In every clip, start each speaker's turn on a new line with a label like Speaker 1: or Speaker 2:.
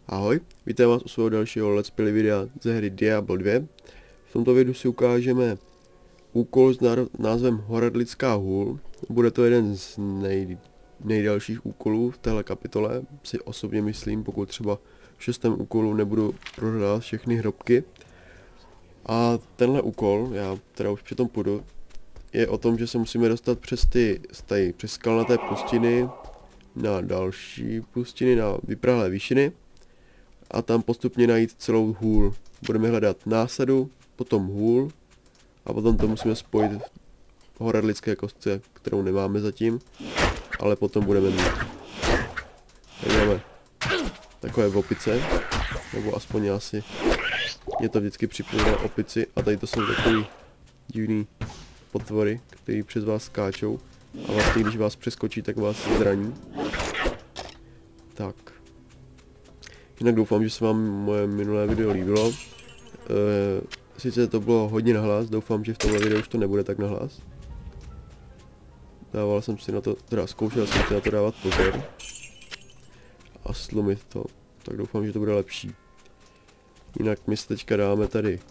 Speaker 1: Ahoj, vítám vás u svého dalšího let's play videa ze hry Diablo 2. V tomto videu si ukážeme úkol s názvem Horadlická hůl. Bude to jeden z nejdelších úkolů v téhle kapitole, si osobně myslím, pokud třeba v 6. úkolu nebudu prohledávat všechny hrobky. A tenhle úkol, já teda už přitom půjdu, je o tom, že se musíme dostat přes přes skalnaté pustiny na další pustiny, na vyprahlé výšiny. A tam postupně najít celou hůl. Budeme hledat násadu, potom hůl a potom to musíme spojit v horadlické kostce, kterou nemáme zatím, ale potom budeme mít. Tady máme takové opice, nebo aspoň asi mě to vždycky připomíná opici a tady to jsou takový divný potvory, který přes vás skáčou a vlastně když vás přeskočí, tak vás zraní. Tak. Jinak doufám, že se vám moje minulé video líbilo. Sice to bylo hodně nahlas, doufám, že v tomhle videu už to nebude tak nahlas. Dával jsem si na to, teda zkoušel jsem si na to dávat pozor. A slumit to, tak doufám, že to bude lepší. Jinak my si teďka dáme tady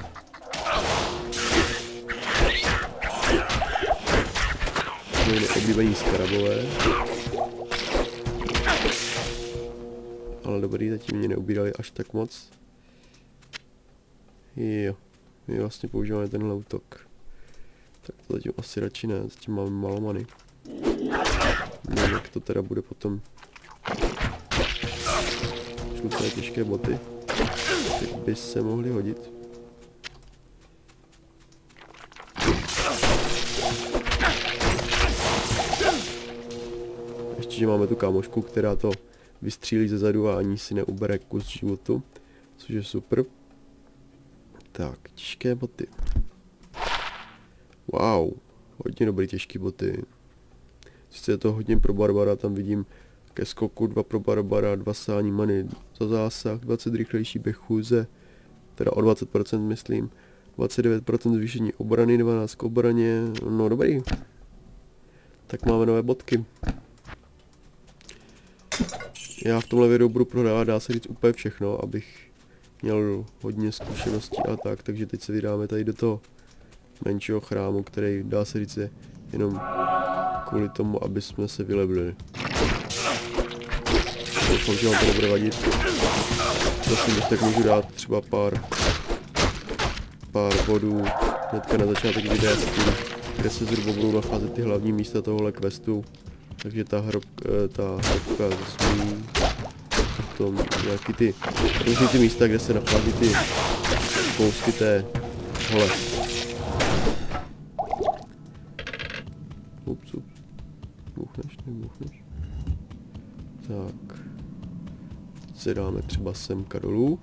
Speaker 1: moje neoblíbení skarabové. Ale dobrý, zatím mě neubírali až tak moc. Jo, my vlastně používáme tenhle útok. Tak to zatím asi radši ne, zatím máme málo many. Nevím, jak to teda bude potom. Šluté těžké boty. Teď by se mohly hodit. Ještě, že máme tu kámošku, která to vystřílí ze zadu a ani si neubere kus životu, což je super. Tak, těžké boty. Wow, hodně dobrý těžké boty. Sice je to hodně pro barbara, tam vidím ke skoku 2 pro barbara, 2 sání many za zásah, 20 rychlejší běh chůze, teda o 20% myslím, 29% zvýšení obrany, 12 k obraně, no dobrý. Tak máme nové bodky. Já v tomhle videu budu prohrávat, dá se říct, úplně všechno, abych měl hodně zkušeností a tak, takže teď se vydáme tady do toho menšího chrámu, který dá se říct je jenom kvůli tomu, aby jsme se vylevili. Doufám, že vám to nebude vadit. Prosím, když tak můžu dát třeba pár bodů hnedka na začátek videa s tím, kde se zhruba budou nacházet ty hlavní místa tohohle questu. Takže ta hrobka zmí, potom nějaký ty různý ty místa, kde se nachází ty kousky té hole. Ups. Bouchneš, nebouchneš. Tak. Teď se dáme třeba semka dolů.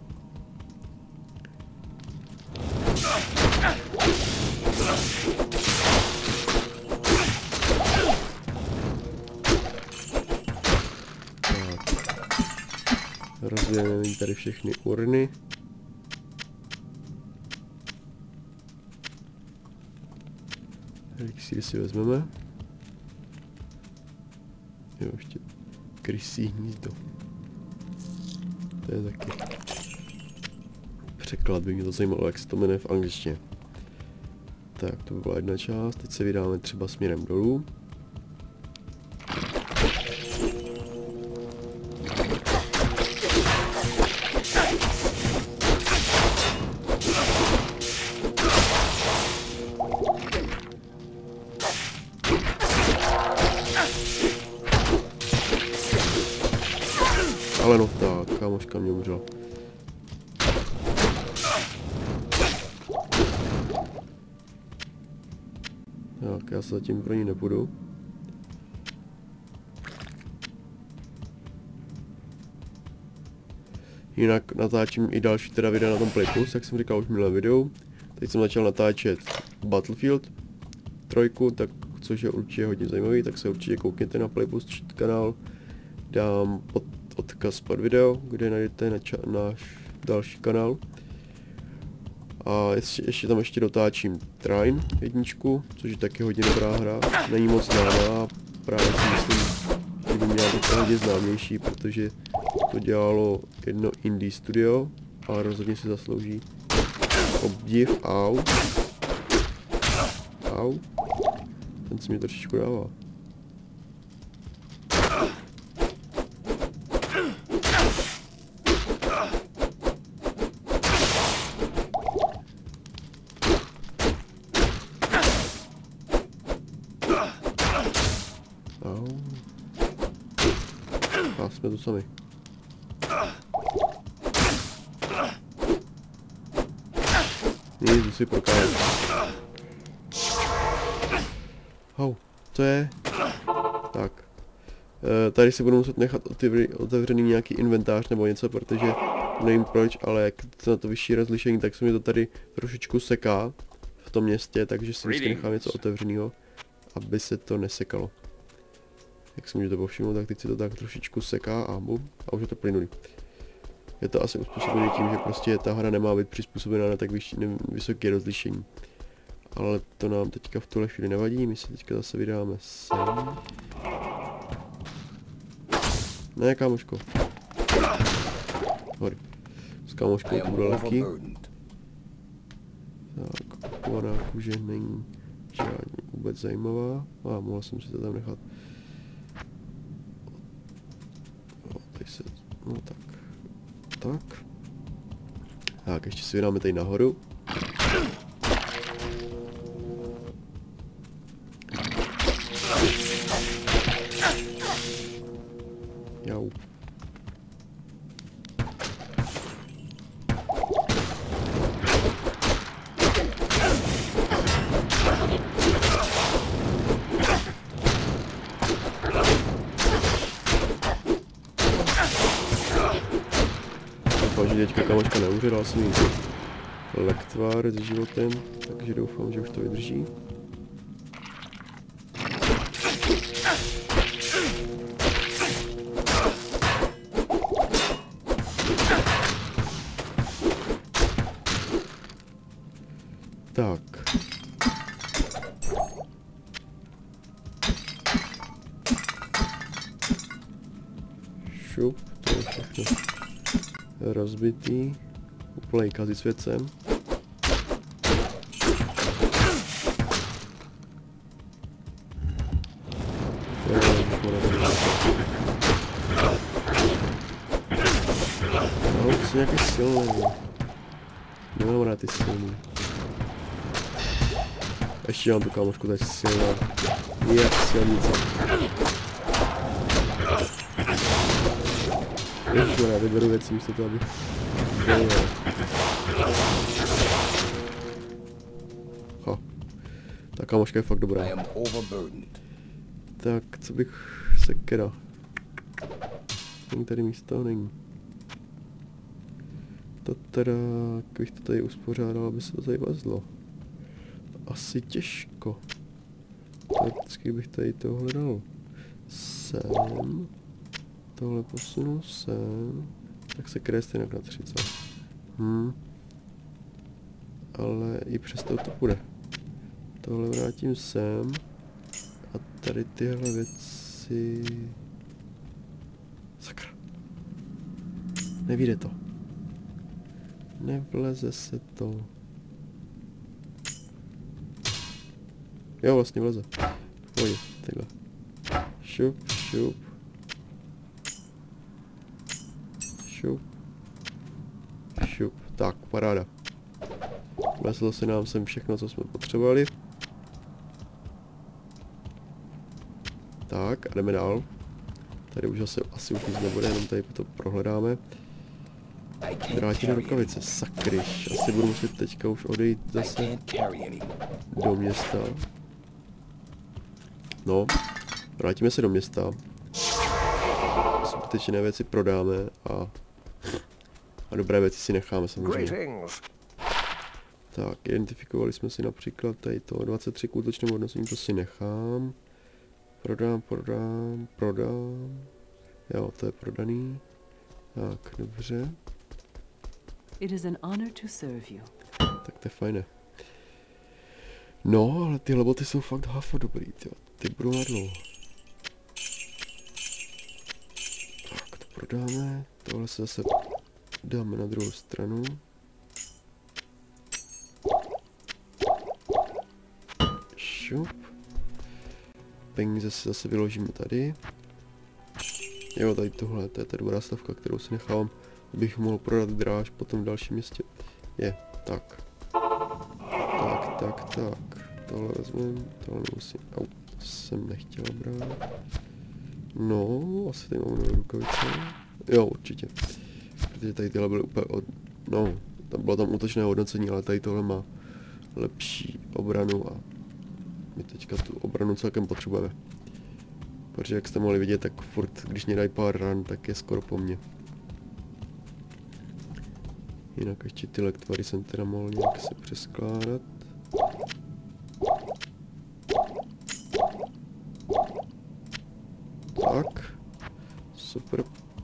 Speaker 1: Rozvějeme tady všechny urny. Elixír si vezmeme. Jo, ještě krysí hnízdo. To je taky překlad, by mě to zajímalo, jak se to jmenuje v angličtině. Tak, to by byla jedna část, teď se vydáme třeba směrem dolů. Ale no tak, kámoška mě umřela. Tak, já se zatím pro ní nepůjdu. Jinak natáčím i další teda videa na tom Play Plus, jak jsem říkal už v minulém videu. Teď jsem začal natáčet Battlefield 3, tak, což je určitě hodně zajímavý, tak se určitě koukněte na Play Plus kanál. Dám odkaz pod video, kde najdete náš další kanál. A ještě tam dotáčím Trine 1, což je taky hodně dobrá hra. Není moc známá, právě si myslím, že by měla být hodně známější, protože to dělalo jedno indie studio, ale rozhodně si zaslouží obdiv. Au. Au. Ten si mě trošičku dává. Au. A jsme tu sami. Nic, jdu si prokázat. Hau, co je? Tak. Tady si budu muset nechat otevřený nějaký inventář nebo něco, protože nevím proč, ale jak to na to vyšší rozlišení, tak se mi to tady trošičku seká v tom městě, takže si vždycky nechám něco otevřeného, aby se to nesekalo. Jak si můžete povšimnout, tak teď si to tak trošičku seká a bum, a už je to plynulý. Je to asi uspůsobené tím, že prostě ta hra nemá být přizpůsobená na tak vysoké rozlišení. Ale to nám teďka v tuhle chvíli nevadí, my se teďka zase vydáme sem. Ne, kámoško. Hory. S kámoškou to bude lehký. Tak, kovaná kůže není žádně vůbec zajímavá. A mohl jsem si to tam nechat. No, tady se, no tak. Tak. Tak, ještě si vydáme tady nahoru. Jau. Doufám, že teďka kamočka neumře, dal jsem jí lektvár s životem, takže doufám, že už to vydrží. Tak. Šup, to je všechno rozbitý. Úplnej kazi světcem. No, to jsou nějaké silné. Nemám rád ty silný. Ještě mám tu kámošku, to je silná. Je silnice. Ježišmarja, já vyberu věci místo toho, aby... Ha. Ta kámoška je fakt dobrá. Tak, co bych sekera. Není tady místo? Není. To teda, kdybych to tady uspořádal, aby se to tady vazlo. Asi těžko. Vždycky bych tady tohle dal sem. Tohle posunu sem. Tak se kreslí jinak na 30. Ale i přesto to půjde. Tohle vrátím sem. A tady tyhle věci... Sakra. Nevíde to. Nevleze se to. Jo, vlastně vleze. Pojď, takhle. Šup, šup. Šup. Šup. Tak, paráda. Vlezlo se nám sem všechno, co jsme potřebovali. Tak, a jdeme dál. Tady už asi už nic nebude, jenom tady to prohledáme. Drátěné rukavice, sakryš. Asi budu muset teďka už odejít zase do města. No, vrátíme se do města. Zbytečné věci prodáme a dobré věci si necháme samozřejmě. Tak, identifikovali jsme si například tady to 23 k útočnému hodnocení, to si nechám. Prodám. Jo, to je prodaný. Tak, dobře. Tak to je fajné. No, ale tyhle boty jsou fakt hafo dobrý, tyjo. Ty budou na dlouho. Tak, to prodáme. Tohle se zase dáme na druhou stranu. Šup. Peníze si zase vyložíme tady. Jo, tady tohle, to je ta dobrá stavka, kterou si nechávám, abych mohl prodat dráž potom v dalším městě. Je, tak. Tak. Tohle vezmeme, tohle nemusím. Au, to jsem nechtěl brát. No, asi tady mám nové rukavice. Jo, určitě. Protože tady tyhle byly úplně no, tam bylo tam útočné hodnocení, ale tady tohle má lepší obranu a my teďka tu obranu celkem potřebujeme. Protože jak jste mohli vidět, tak furt, když mě dají pár ran, tak je skoro po mně. Jinak ještě ty lektvary jsem teda mohl nějak se přeskládat. Tak. Super.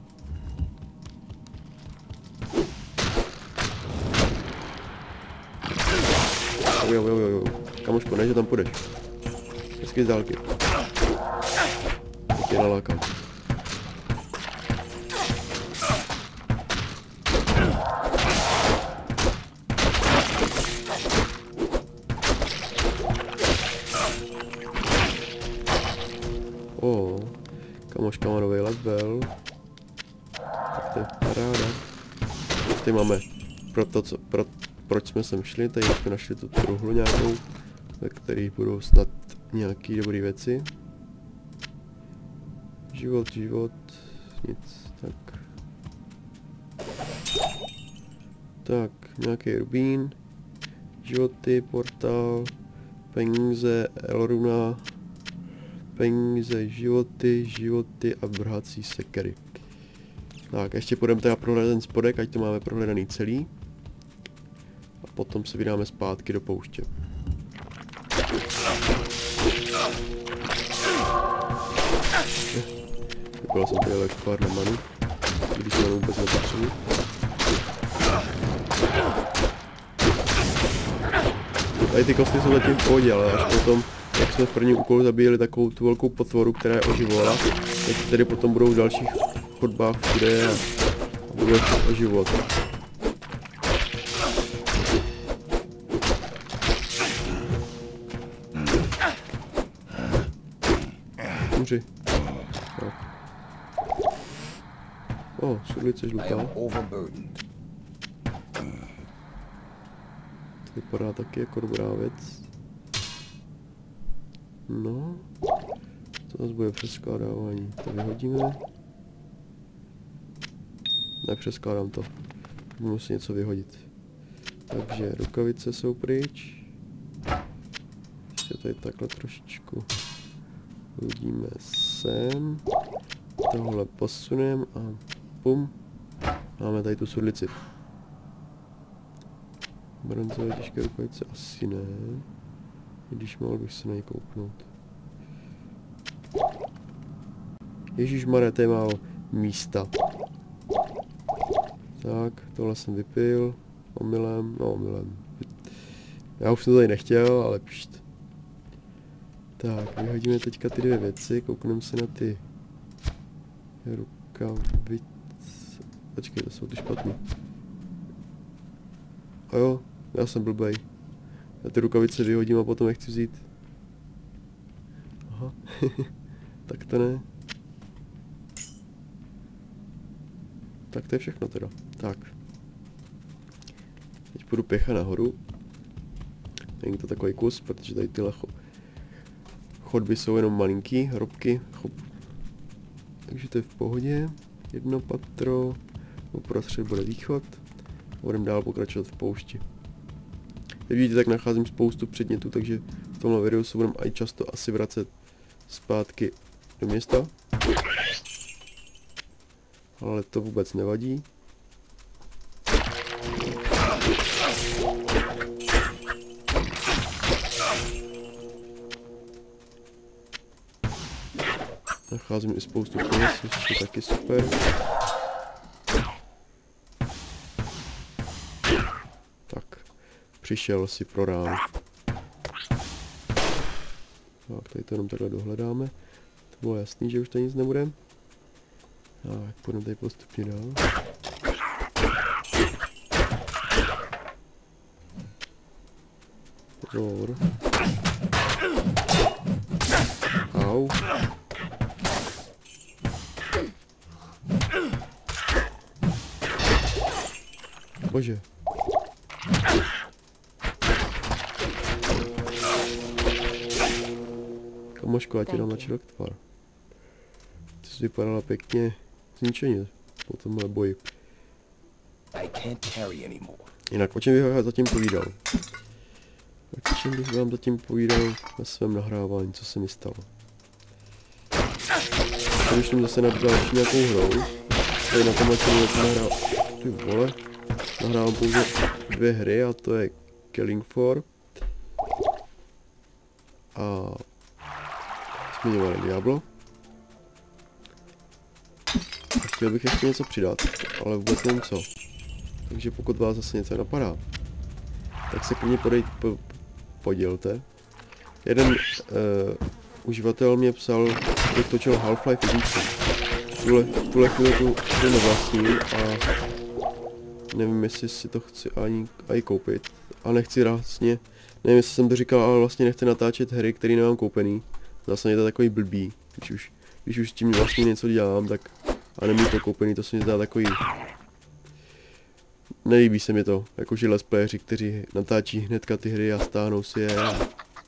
Speaker 1: Jo. Kamoško, ne, že tam půjdeš. Hezky z dálky. Tak je nalákám. Kamoška má nový level. Tak to je paráda. Tady máme proč jsme sem šli, tady jsme našli tu truhlu nějakou, ve které budou snad nějaký dobré věci. Život, nic, tak. Tak, nějaký rubín, životy, portál, peníze, Elruna, peníze, životy a vrhací sekery. Tak, ještě půjdeme teda prohledat ten spodek, ať to máme prohledaný celý. A potom se vydáme zpátky do pouště. Vypal jsem tady pár na manu, když se vůbec nepotřebuji. Tady ty kosty jsou zatím v pohodě, ale až potom, jak jsme v prvním úkolu zabíjeli takovou tu velkou potvoru, která je oživovala, tak tady potom budou v dalších chodbách všude a bude oživovat. Umři. Tak. O, sudlice žlutá. To vypadá taky jako dobrá věc. No. To zase bude přeskládávání. To vyhodíme. Nepřeskládám to. Musím něco vyhodit. Takže rukavice jsou pryč. Ještě tady takhle trošičku hodíme sem. Tohle posuneme a pum. Máme tady tu sudlici. Bronzové těžké rukavice asi ne. Když mohl bych se na ně kouknout. Ježišmarja, to je málo místa. Tak, tohle jsem vypil. Omylem. Já už jsem to tady nechtěl, ale pšt. Tak, vyhodíme teďka ty dvě věci, koukneme se na ty rukavice. Počkej, to jsou ty špatný. A jo, já jsem blbej. Já ty rukavice vyhodím a potom je chci vzít. Aha, tak to ne. Tak to je všechno teda. Tak. Teď půjdu pěcha nahoru. Není to takový kus, protože tady tyhle chodby jsou jenom malinký, hrobky. Takže to je v pohodě. Jedno patro. Uprostřed bude východ. Budeme dál pokračovat v poušti. Jak vidíte, tak nacházím spoustu předmětů, takže v tomhle videu se budeme i často asi vracet zpátky do města. Ale to vůbec nevadí. Nacházím i spoustu peněz, což je taky super. Tak, přišel si pro rám. Tak, tady to jenom takhle dohledáme. To bylo jasný, že už tady nic nebude. Tak, půjdeme tady postupně dál. Pozor. Au. Bože. Kamoško, já ti dám na tvar. Ty jsi vypadala pěkně zničeně po tomhle boji. Jinak, o čem bych zatím povídal? O čem bych vám zatím povídal na svém nahrávání, co se mi stalo? Když jsem zase na další nějakou hrou, tady na tomhle channelu nahrál... Ty vole. Nahrávám pouze 2 hry a to je Killing Floor a zmiňované Diablo. A chtěl bych ještě něco přidat, ale vůbec nevím co. Takže pokud vás zase něco napadá, tak se klidně podělte. Jeden uživatel mě psal, že točil Half-Life 1. V tuhle chvíli tu nevlastním a nevím, jestli si to chci ani koupit. A nechci vlastně, nevím, jestli jsem to říkal, ale vlastně nechci natáčet hry, které nemám koupený. Zase je to takový blbý, když už s tím vlastně něco dělám, tak a nemám to koupený, to se mi zdá takový... Nelíbí se mi to, jakože let's playeři, kteří natáčí hnedka ty hry a stáhnou si je a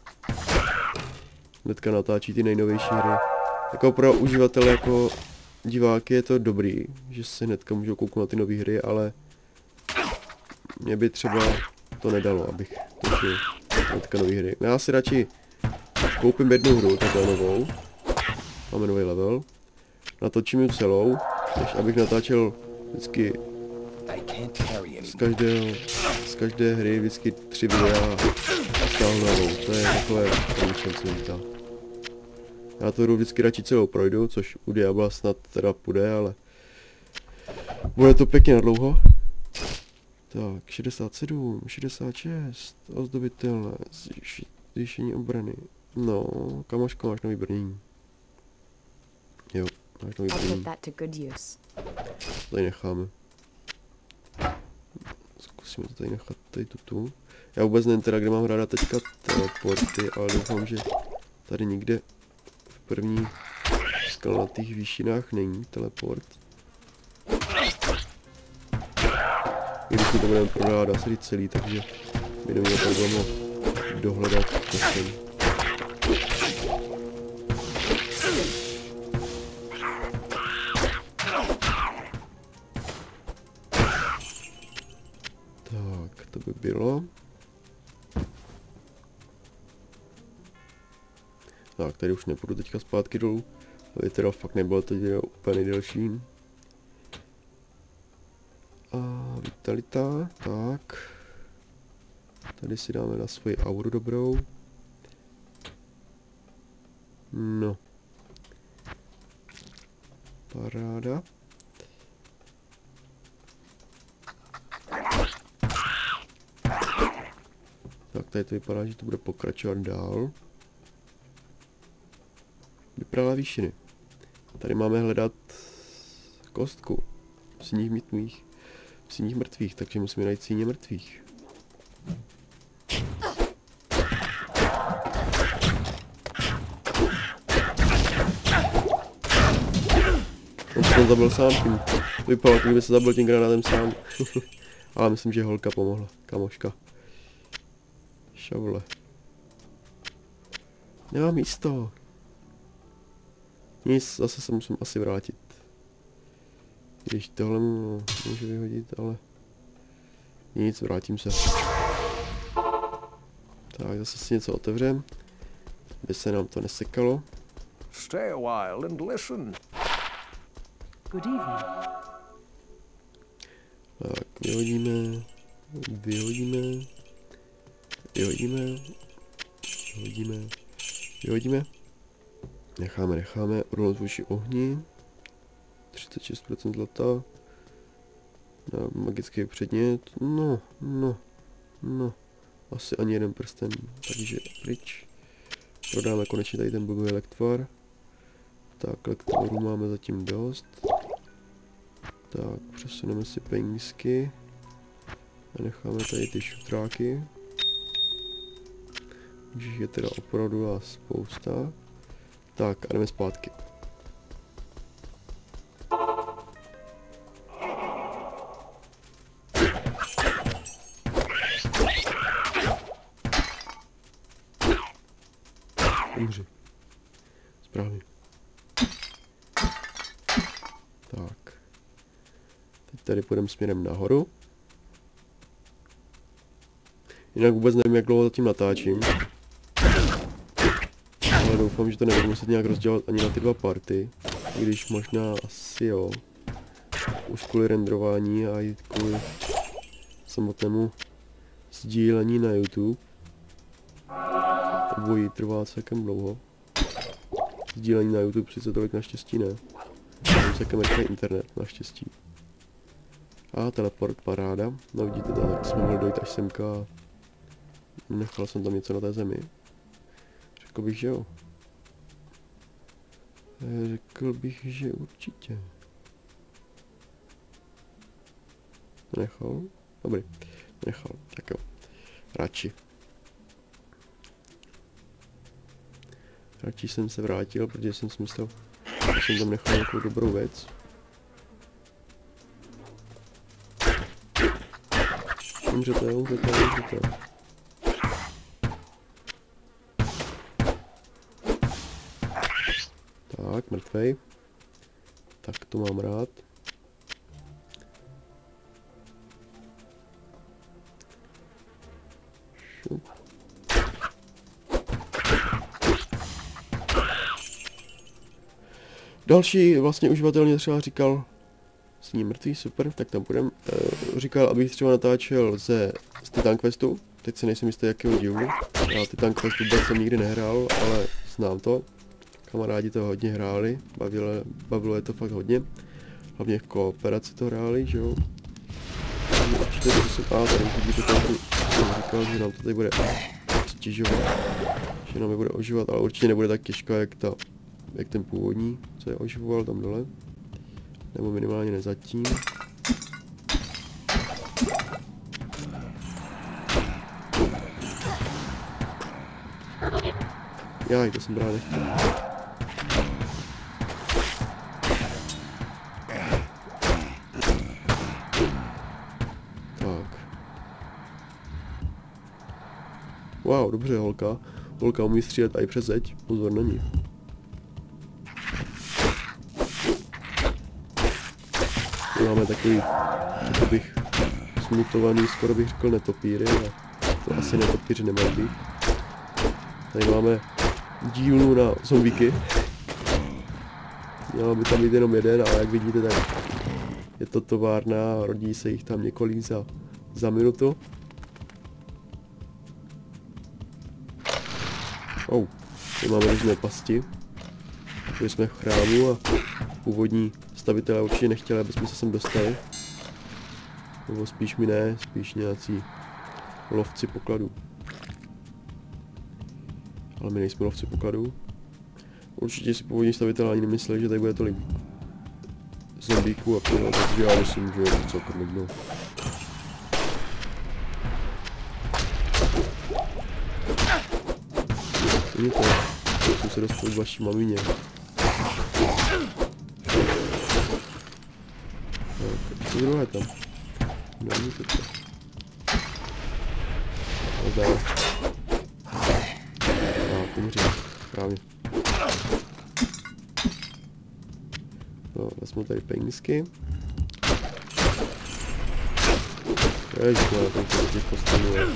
Speaker 1: hnedka natáčí ty nejnovější hry. Jako pro uživatele, jako diváky je to dobrý, že se hnedka můžou kouknout na ty nové hry, ale mě by třeba to nedalo, abych točil hnedka nové hry. Já si radši koupím jednu hru, takhle novou, máme nový level, natočím ji celou, než abych natáčel vždycky z každé hry vždycky 3 videa a stáhnu novou. To je takové ničem se říká. Já to hru vždycky radši celou projdu, což u Diabla snad teda půjde, ale bude to pěkně nadlouho. Tak, 67, 66, ozdobitelné, zvýšení obrany. No, kamoško, máš nový brnění. Jo, máš nový brnění. Tady necháme. Zkusíme to tady nechat, tady tu. Já vůbec nevím teda, kde mám ráda teďka teleporty, ale doufám, že tady nikde v první skalnatých výšinách není teleport. I když mi to budeme prodávat asi celý, takže by nemělo problému dohledat časem. Tak, to by bylo. Tak, tady už nepůjdu teďka zpátky dolů. Tady teda fakt nebylo teď úplně nejdelší. A vitalita, tak. Tady si dáme na svoji auru dobrou. No. Paráda. Tak tady to vypadá, že to bude pokračovat dál. Vyprává výšiny. Tady máme hledat kostku síních mrtvých, takže musíme najít síně mrtvých. On se zabil sám tím. Vypadalo, kdyby se zabil tím granátem sám. Ale myslím, že holka pomohla. Kamoška. Šavle. Nemám místo. Nic, zase se musím asi vrátit. Když tohle můžu vyhodit, ale... Nic, vrátím se. Tak, zase si něco otevřem. Aby se nám to nesekalo.
Speaker 2: Stay a while and listen.
Speaker 3: Good evening.
Speaker 1: Tak, vyhodíme. Necháme. Odolnost vůči ohni. 36% zlata. Na magický předmět. No. Asi ani jeden prsten. Takže pryč. Prodáme konečně tady ten blbý lektvar. Tak, lektvarů máme zatím dost. Tak, přesuneme si penízky. A necháme tady ty šutráky. Už je teda opravdu spousta. Tak, a jdeme zpátky. Umři. Správně. Tak. Teď tady půjdeme směrem nahoru. Jinak vůbec nevím, jak dlouho zatím natáčím. Ale doufám, že to nebudu muset nějak rozdělat ani na ty dva party. I když možná asi jo. Už kvůli renderování a i kvůli samotnému sdílení na YouTube. Obojí trvá celkem dlouho. Sdílení na YouTube sice tolik naštěstí ne. Mám celkem rychlý internet naštěstí. A teleport, paráda. No vidíte, tak jsme mohli dojít až semka. Nechal jsem tam něco na té zemi. Řekl bych, že jo. Řekl bych, že určitě. Nechal? Dobrý. Nechal, tak jo. Radši. Radši jsem se vrátil, protože jsem si myslel, že jsem tam nechal nějakou dobrou věc. Umřete. Tak, mrtvej. Tak to mám rád. Šup. Další vlastně uživatel mě třeba říkal, sní mrtvý, super, tak tam půjdem. Říkal, abych třeba natáčel z Titan Questu, teď si nejsem jistý jakého dílu. Já Titan Quest vůbec jsem nikdy nehrál, ale znám to. Kamarádi to hodně hráli, bavilo je to fakt hodně. Hlavně v kooperaci to hráli, že jo. Určitě to jsou, tady už vidíte tam tu, jsem říkal, že nám to tady bude stěžovat. Že nám je bude oživovat, ale určitě nebude tak těžká, jak ten původní, co je oživoval tam dole. Nebo minimálně nezatím. Jaj, to jsem právě nechtěl. Tak. Wow, dobře, holka. Holka umí střílet i přes zeď. Pozor na ní. Máme takový, řekl bych, smutovaný, skoro bych řekl netopíry, ale to asi netopíři nemají být. Tady máme dílnu na zombíky. Měla by tam být jenom jeden, ale jak vidíte, tak je to továrna a rodí se jich tam několik za minutu. Tady máme různé pasti. Tady jsme v chrámu a původní stavitelé určitě nechtěli, aby jsme se sem dostali. Nebo spíš mi ne, spíš nějací lovci pokladů. Ale my nejsme lovci pokladů. Určitě si původní stavitelé ani nemysleli, že tady bude tolik zombíků a původů, takže já myslím, že je to celkem jedno. Vidíte, jsem se dostal k vaší mamině. Co druhé tam? Není to to. Nazdar. Umří. Právě. No, vezmu tady penízky. Ježišmarja, ten se těch postanuje.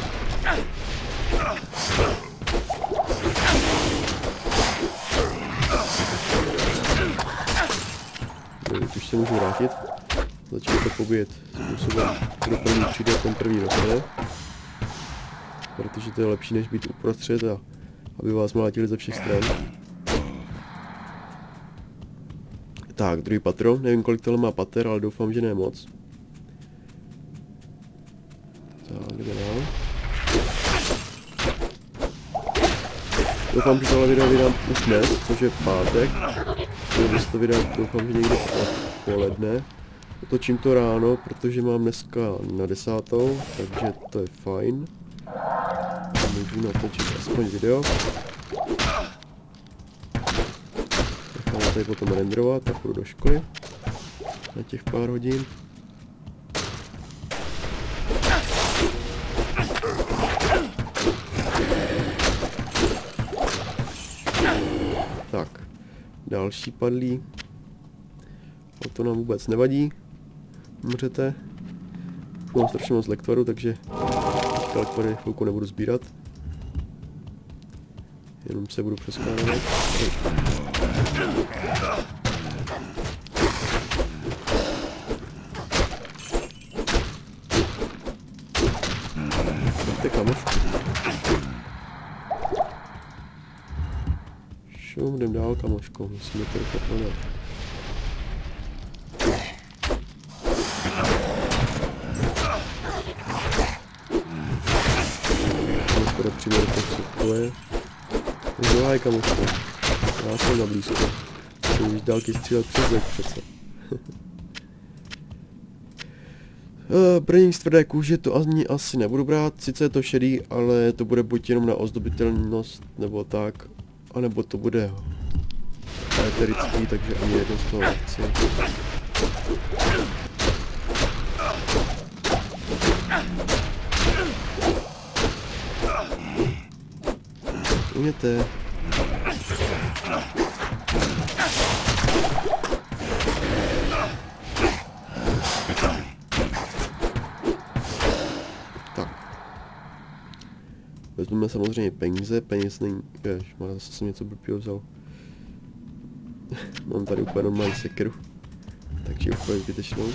Speaker 1: Už se můžu vrátit. Začnu to pobíjet způsobem, kdo první přijde, ten první dostane. Protože to je lepší, než být uprostřed a aby vás mlátili ze všech stran. Tak, druhý patro. Nevím, kolik tohle má pater, ale doufám, že ne moc. Tak, jdeme dál. Doufám, že tohle video vydám už dnes, což je pátek. Když to vydám, doufám, že někdy odpoledne. Otočím to ráno, protože mám dneska na 10, takže to je fajn. Můžu natočit aspoň video. Necháme tady potom renderovat a půjdu do školy na těch pár hodin. Tak, další padlí. Ale to nám vůbec nevadí. Umřete. Mám strašně moc lektorů, takže lektory chvilku nebudu sbírat. Jenom se budu přeskládat. Pojďte kamošku. Šum, jdem dál kamoško, musíme to rychle prodat. Kamoško jde přímo do toho, Zohaj kamoško, já jsem na blízko. Musím už dálky střílet přes zeď přece. Brnění z tvrdé kůže to asi nebudu brát, sice je to šedý, ale to bude buď jenom na ozdobitelnost nebo tak, anebo to bude eterický, takže ani jedno z toho nechci. Uměte. Tak. Vezmeme samozřejmě peníze, peněz není, jež, má zase jsem něco blbýho vzal. Mám tady úplně normální sekeru, takže úplně zbytečnou.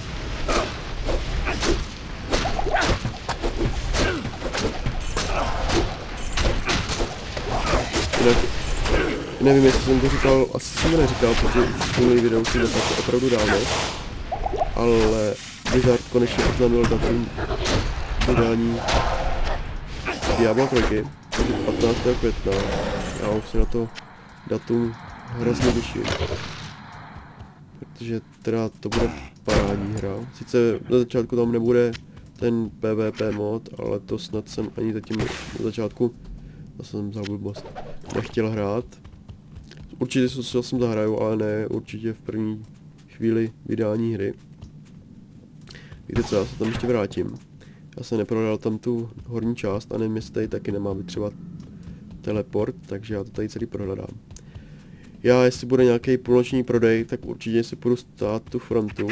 Speaker 1: Nevím, jestli jsem to říkal, asi jsem to neříkal, protože už minulý video si dopadl opravdu dávno. Ale Blizzard konečně oznámil datum vydání Diablo 3, 15. května. Já už se na to datum hrozně těším. Protože teda to bude parádní hra. Sice na začátku tam nebude ten PvP mod, ale to snad jsem ani zatím na začátku, zase jsem za blbost, nechtěl hrát. Určitě jsem zahraju, ale ne určitě v první chvíli vydání hry. Víte co, já se tam ještě vrátím. Já jsem neprodal tam tu horní část a nevím, jestli tady taky nemá být třeba teleport, takže já to tady celý prohledám. Já, jestli bude nějaký půlnoční prodej, tak určitě si půjdu stát tu frontu.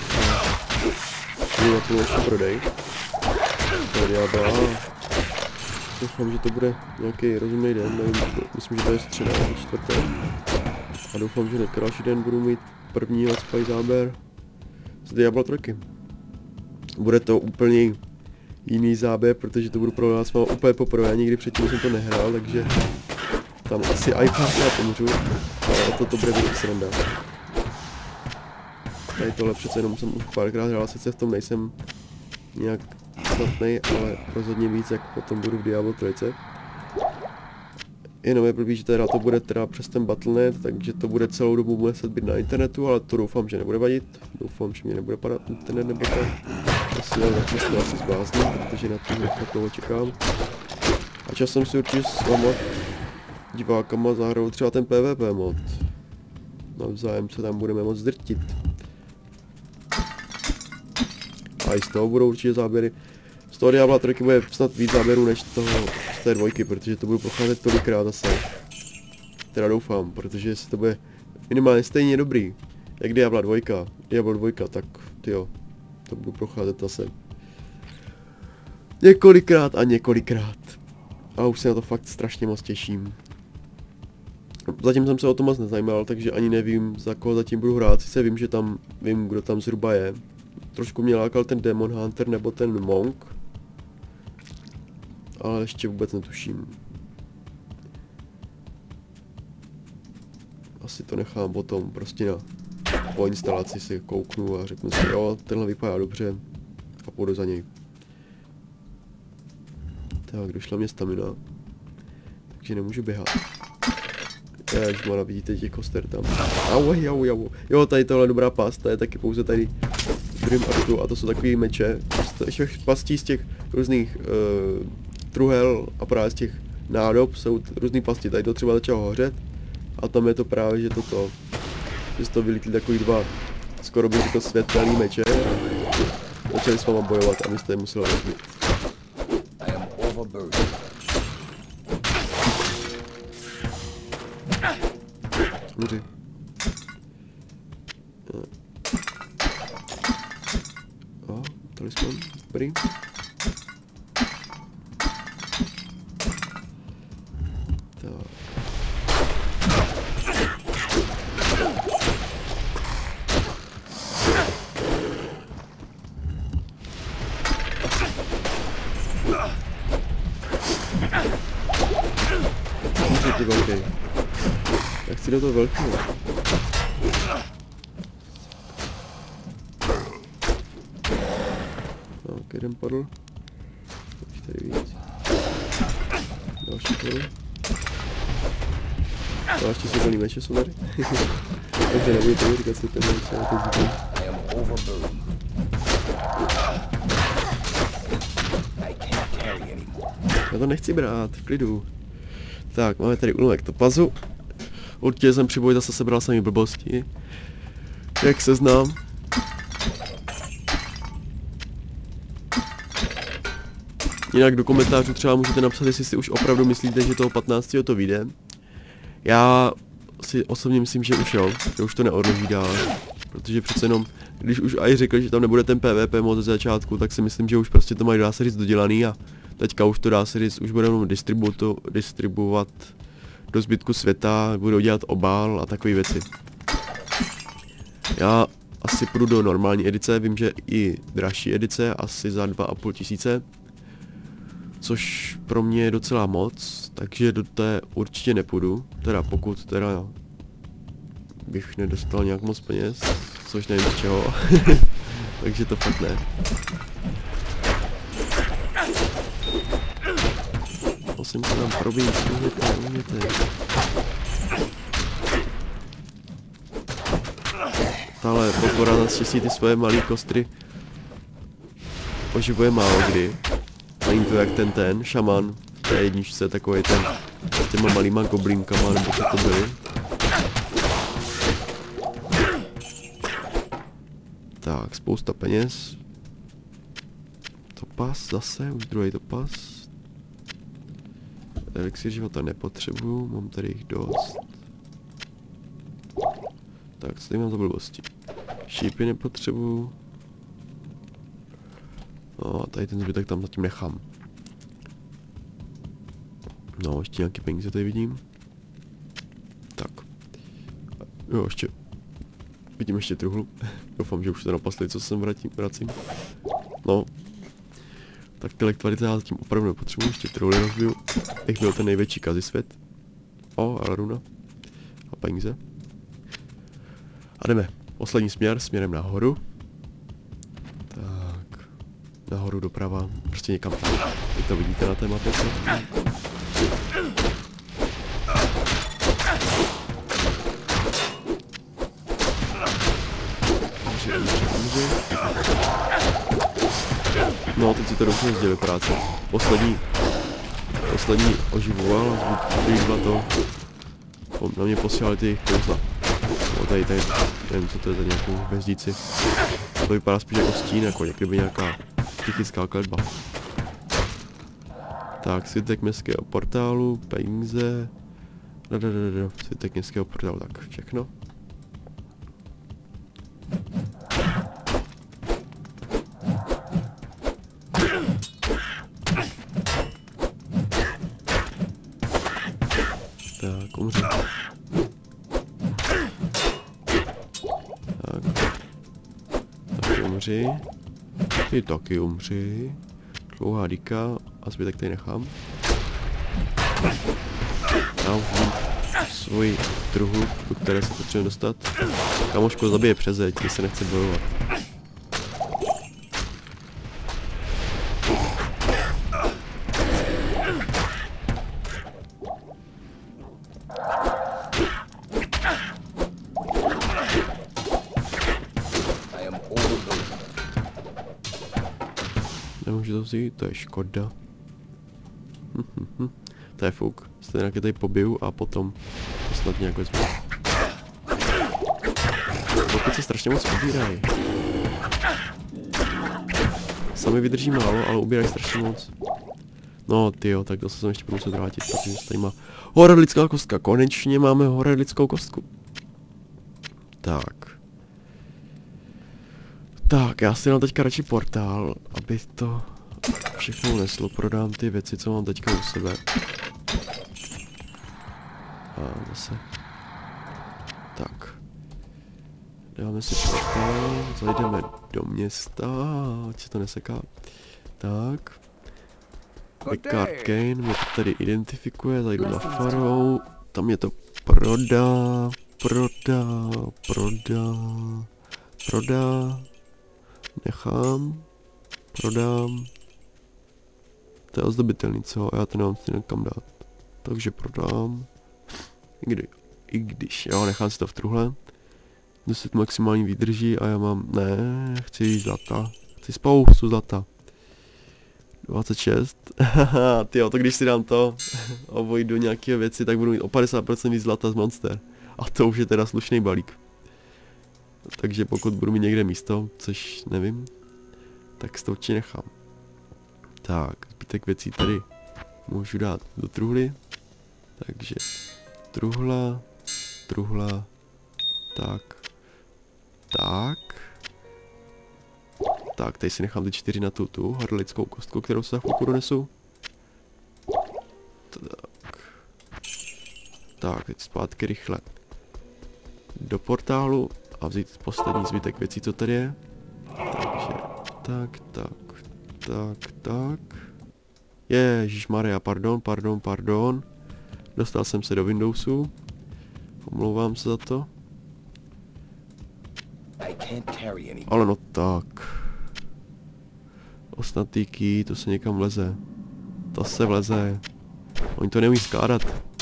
Speaker 1: Jdu na půlnoční prodej. To Diabla. Doufám, že to bude nějaký rozumný den, nevím, myslím, že to je středa, čtvrtek. A doufám, že hnedka další den budu mít první let's play záběr z Diablo 3. Bude to úplně jiný záběr, protože to budu prodávat s vámi úplně poprvé, nikdy předtím jsem to nehrál, takže tam asi iPad já pomůžu, ale to bude být sranda. Tady tohle přece jenom jsem už párkrát hrál, sice v tom nejsem nějak snadnej, ale rozhodně víc, jak potom budu v Diablo 3. Jenom je blbý, že teda to bude teda přes ten Battle.net, takže to bude celou dobu muset být na internetu, ale to doufám, že nebude vadit. Doufám, že mě nebude padat internet nebo tak. Asi zblázním, protože na to fakt dlouho čekám. A časem si určitě s váma divákama zahraju třeba ten PvP mod. Navzájem se tam budeme moc drtit. A i z toho budou určitě záběry. Z toho Diabla 3 bude snad víc záběrů než z té dvojky, protože to budu procházet tolikrát zase. Teda doufám, protože jestli to bude minimálně stejně dobrý, jak Diablo 2, tak tyjo, to budu procházet zase. Několikrát a několikrát. A už se na to fakt strašně moc těším. Zatím jsem se o to moc nezajímal, takže ani nevím, za koho zatím budu hrát, sice vím, že tam, vím, kdo tam zhruba je. Trošku mě lákal ten Demon Hunter nebo ten Monk. Ale ještě vůbec netuším. Asi to nechám potom, prostě po instalaci si kouknu a řeknu si, jo, tenhle vypadá dobře a půjdu za něj. Tak, došla mě stamina, takže nemůžu běhat. Ježmana, vidíte těch koster tam. Au. Jo, tady tohle dobrá pasta je taky pouze tady Dream Artu a to jsou takový meče. Z těch pastí z těch různých truhel a právě z těch nádob jsou různý pasti. Tady to třeba začalo hořet a tam je to právě, že toto, že z toho vylítli takový dva skoro bych řekl světelný meče a začali s váma bojovat a vy jste je museli rozbít. Umři. Talisman, dobrý. Tak. Může ty velký. Já chci do toho velkého. Tak, jeden padl. Už tady víc. Další padl. A ještě světelný meče jsou tady. Takže nebudete mi říkat světelný meče, ale teď říkám. Já to nechci brát, v klidu. Tak, máme tady úlomek topazu. Určitě jsem při boji zase sebral samý blbosti. Jak se znám. Jinak do komentářů třeba můžete napsat, jestli si už opravdu myslíte, že toho 15. to vyjde. Já si osobně myslím, že už jo, že už to neodloží dál. Protože přece jenom, když už aj řekl, že tam nebude ten PvP mod ze začátku, tak si myslím, že už prostě to mají, dá se říct, dodělaný a teďka už to dá se říct, už budou jenom distribuovat do zbytku světa, budou dělat obal a takové věci. Já asi půjdu do normální edice, vím, že i dražší edice, asi za 2,5 tisíce. Což pro mě je docela moc, takže do té určitě nepůjdu, teda pokud teda bych nedostal nějak moc peněz, což nevím z čeho, takže to fakt ne. Musím se tam probít, umíte. Tahle podpora na štěstí ty svoje malé kostry oživuje málo kdy. Není to jak ten šaman v té jedničce, takový ten s těma malýma goblinkama, nebo co to byly. Tak, spousta peněz. Topas zase, už druhý topas. Elixir života nepotřebuju, mám tady jich dost. Tak, co tady mám za blbosti? Šípy nepotřebuju. No a tady ten zbytek tam zatím nechám. No, ještě nějaký peníze tady vidím. Tak. Jo, ještě. Vidím ještě truhlu. Doufám, že už to naposledy, co sem vracím. No. Tak ty lektvary já zatím opravdu nepotřebuji, ještě truhly rozbiju. Jak byl ten největší kazisvět. O, ale runa. A peníze. A jdeme. Poslední směrem nahoru. Tak. Nahoru doprava, prostě někam tam. Vy to vidíte na té mapě. No, teď si to dobře rozdělili práce. Poslední oživoval, zbytla to. Na mě posílali ty kouzla. No, tady, nevím, co to je za nějakou hvězdici. To vypadá spíš jako stín, jako kdyby nějaká psychická kletba. Tak, světek městského portálu, peníze. Světek městského portálu, tak všechno. Tak, umři. Tak, umři. Ty taky umři. Dlouhá dýka a zbytek tady nechám. Já už mám svoji truhlu, do které se potřebuje dostat. Kamoško zabije přes zeď, když se nechce bojovat. Nemůžu to vzít, to je škoda. To je fuk. Stejně jak je tady pobiju a potom to snad nějak vezmu. Pokud se strašně moc ubírají. Sami vydrží málo, ale ubírají strašně moc. No tyjo, tak to se sem ještě budu muset vrátit, protože tady má horadlická kostka. Konečně máme horadlickou kostku. Tak. Tak, já si dám teďka radši portál, aby to všechno neslo. Prodám ty věci, co mám teďka u sebe. A zase. Tak. Dáme si portál, zajdeme do města, ať se to neseká. Tak. Ricard Kane mě to tady identifikuje, zajdu na farou, tam mě to prodá. Nechám, prodám. To je ozdobitelný, co? Já to nemám si někam dát. Takže prodám. I když, jo, nechám si to v truhle. 10 maximální výdrží a já mám, ne, chci zlata. Chci spoustu zlata. 26. Haha, tyjo, to když si dám to a vojdu nějaké věci, tak budu mít o 50% víc zlata z Monster. A to už je teda slušný balík. Takže pokud budu mít někde místo, což nevím, tak si to určitě nechám. Tak, zbytek věcí tady můžu dát do truhly. Takže truhla, tak, tady si nechám ty 4 na tu horadlickou kostku, kterou se za chvilku donesu. Tak, teď zpátky rychle do portálu a vzít poslední zbytek věcí, co tady je. Takže, tak. Ježišmarja, pardon. Dostal jsem se do Windowsu. Omlouvám se za to. Ale no tak. Osnatý key, to se někam vleze. To se vleze. Oni to neumí skládat.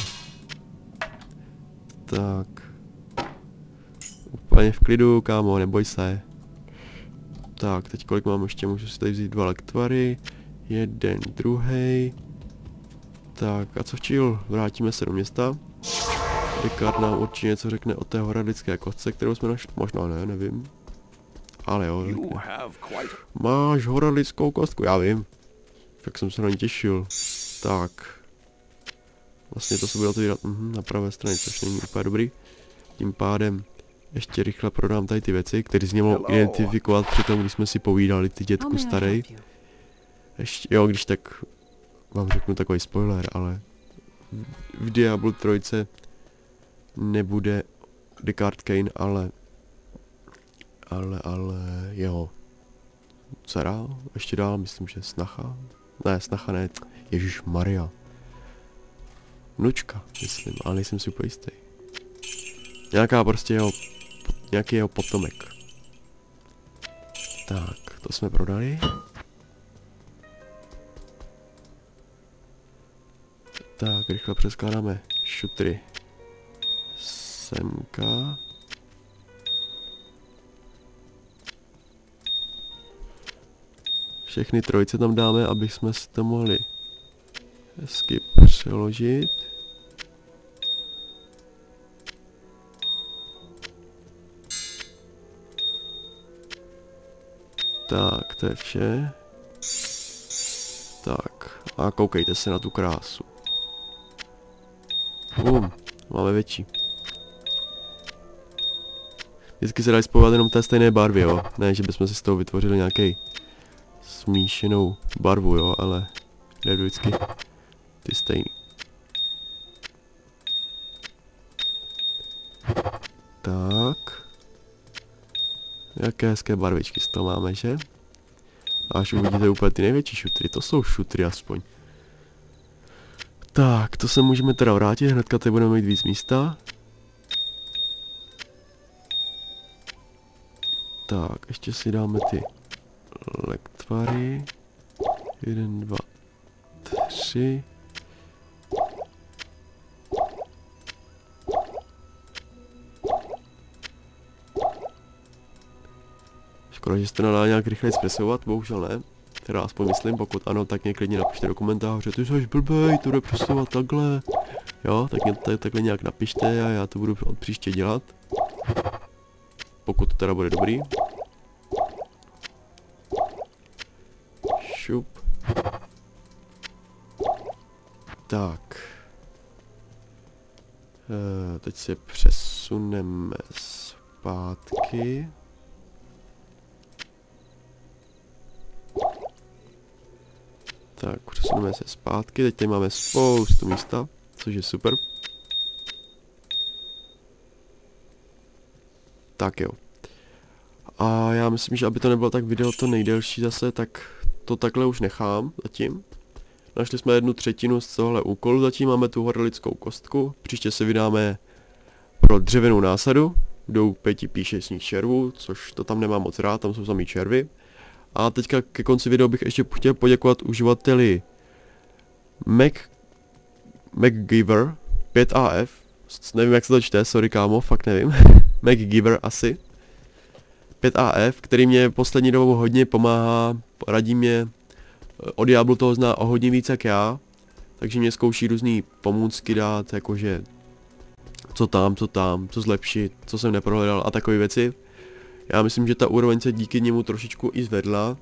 Speaker 1: Tak. Úplně v klidu, kámo, neboj se. Tak, teď kolik mám ještě, můžu si tady vzít 2 lektvary. Jeden, druhý. Tak, a co včil? Vrátíme se do města. Ricard nám určitě něco řekne o té horadlické kostce, kterou jsme našli. Možná ne, nevím. Ale jo, máš horadlickou kostku, já vím. Tak jsem se na ní těšil. Tak. Vlastně to se bude otevírat na pravé straně, což není úplně dobrý. Tím pádem ještě rychle prodám tady ty věci, které z něj mohou identifikovat při tom, když jsme si povídali ty dětku starej. Ještě, jo, když tak vám řeknu takový spoiler, ale v Diablu 3 nebude Ricard Kane, ale jeho dcera, ještě dál, myslím, že snacha. Ne, snacha ne, Ježišmarja. Vnučka, myslím, ale nejsem si úplně jistý. Nějaká prostě nějaký jeho potomek. Tak, to jsme prodali. Tak, rychle přeskládáme šutry. Semka. Všechny trojice tam dáme, aby jsme si to mohli hezky přeložit. Tak, to je vše. Tak, a koukejte se na tu krásu. Máme větší. Vždycky se dají spojovat jenom té stejné barvy, jo. Ne, že bychom si z toho vytvořili nějaký smíšenou barvu, jo, ale jde vždycky ty stejný. Tak. Jaké hezké barvičky z toho máme, že? A až uvidíte úplně ty největší šutry, to jsou šutry aspoň. Tak, to se můžeme teda vrátit, hnedka tady budeme mít víc místa. Tak, ještě si dáme ty lektvary. 1, 2, 3. Škoda, že se to nedá nějak rychle zpresovat, bohužel ne. teda aspoň myslím, pokud ano, tak mě klidně napište do komentáře, ty jsi blbej, to jde přesovat takhle. Jo, tak mě to takhle nějak napište a já to budu od příště dělat. Pokud to teda bude dobrý. Šup. Tak. Teď se přesuneme zpátky. Tak, přesuneme se zpátky, teď tady máme spoustu místa, což je super. Tak jo. A já myslím, že aby to nebylo tak video to nejdelší zase, tak to takhle už nechám zatím. Našli jsme 1/3 z tohle úkolu, zatím máme tu horlickou kostku. Příště se vydáme pro dřevěnou násadu, jdou 5 píšecních červů, což to tam nemám moc rád, tam jsou samý červy. A teďka ke konci videa bych ještě chtěl poděkovat uživateli MacGyver 5AF, nevím jak se to čte, sorry kámo, fakt nevím, MacGyver asi, 5AF, který mě poslední dobou hodně pomáhá, radí mě, o Diablu toho zná o hodně víc jak já, takže mě zkouší různý pomůcky dát, jakože co zlepšit, co jsem neprohledal a takové věci. Já myslím, že ta úroveň se díky němu trošičku i zvedla.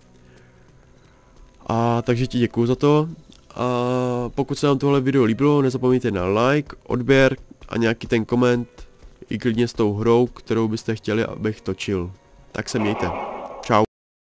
Speaker 1: A takže ti děkuju za to. A pokud se vám tohle video líbilo, nezapomeňte na like, odběr a nějaký ten koment. I klidně s tou hrou, kterou byste chtěli, abych točil. Tak se mějte.